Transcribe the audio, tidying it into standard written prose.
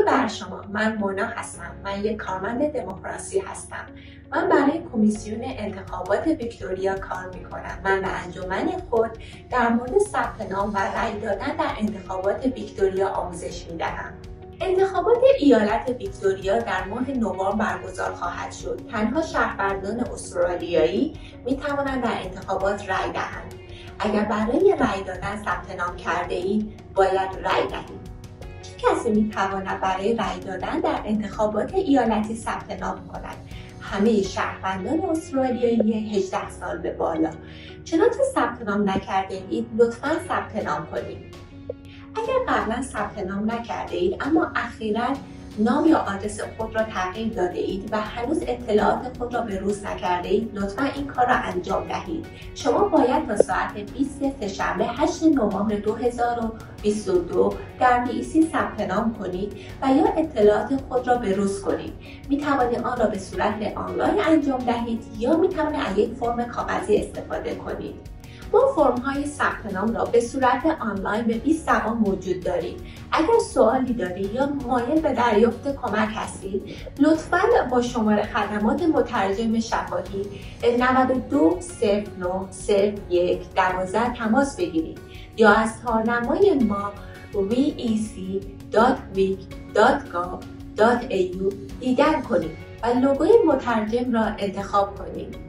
بر شما. من مونا هستم. من یک کارمند دموکراسی هستم. من برای کمیسیون انتخابات ویکتوریا کار میکنم. من به انجمن خود در مورد ثبت نام و رأی دادن در انتخابات ویکتوریا آموزش میدهم. انتخابات ایالت ویکتوریا در ماه نوامبر برگزار خواهد شد. تنها شهروندان استرالیایی می توانند در انتخابات رأی دهند. اگر برای رأی دادن ثبت نام کرده اید، باید رأی دهید. چه کسی می تواند برای رأی دادن در انتخابات ایالتی ثبت نام کند؟ همه شهروندان استرالیایی 18 سال به بالا. چنانچه ثبت نام نکرده اید، لطفاً ثبت نام کنید. اگر قبلا ثبت نام نکرده اید اما اخیراً نام یا آدرس خود را تغییر داده اید و هنوز اطلاعات خود را به روز نکرده اید، لطفاً این کار را انجام دهید. شما باید تا ساعت 20 سه‌شنبه 8 نوامبر 2022 در BEC ثبت نام کنید و یا اطلاعات خود را به روز کنید. می توانید آن را به صورت آنلاین انجام دهید یا می توانید از یک فرم کاغذی استفاده کنید. ما فرم‌های ثبت نام را به صورت آنلاین به 20 زبان موجود داریم. اگر سوالی دارید یا مایل به دریافت کمک هستید، لطفاً با شماره خدمات مترجم شفاهی 92090112 تماس بگیرید یا از تارنمای ما vec.vic.gov.au دیدن کنید و لوگوی مترجم را انتخاب کنید.